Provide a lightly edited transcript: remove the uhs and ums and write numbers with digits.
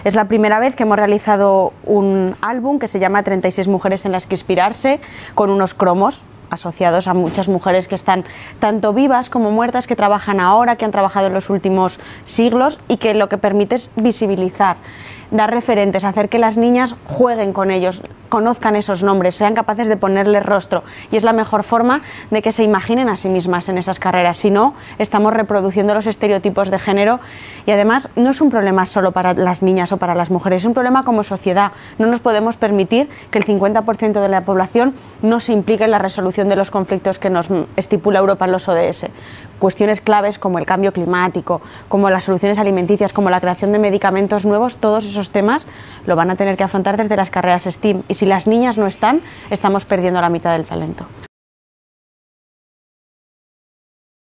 Es la primera vez que hemos realizado un álbum que se llama 36 mujeres en las que inspirarse, con unos cromos asociados a muchas mujeres que están tanto vivas como muertas, que trabajan ahora, que han trabajado en los últimos siglos, y que lo que permite es visibilizar, dar referentes, hacer que las niñas jueguen con ellos, conozcan esos nombres, sean capaces de ponerles rostro, y es la mejor forma de que se imaginen a sí mismas en esas carreras. Si no, estamos reproduciendo los estereotipos de género, y además no es un problema solo para las niñas o para las mujeres, es un problema como sociedad. No nos podemos permitir que el 50% de la población no se implique en la resolución de los conflictos que nos estipula Europa en los ODS. Cuestiones claves como el cambio climático, como las soluciones alimenticias, como la creación de medicamentos nuevos, todos esos temas lo van a tener que afrontar desde las carreras STEAM, y si las niñas no están, estamos perdiendo la mitad del talento.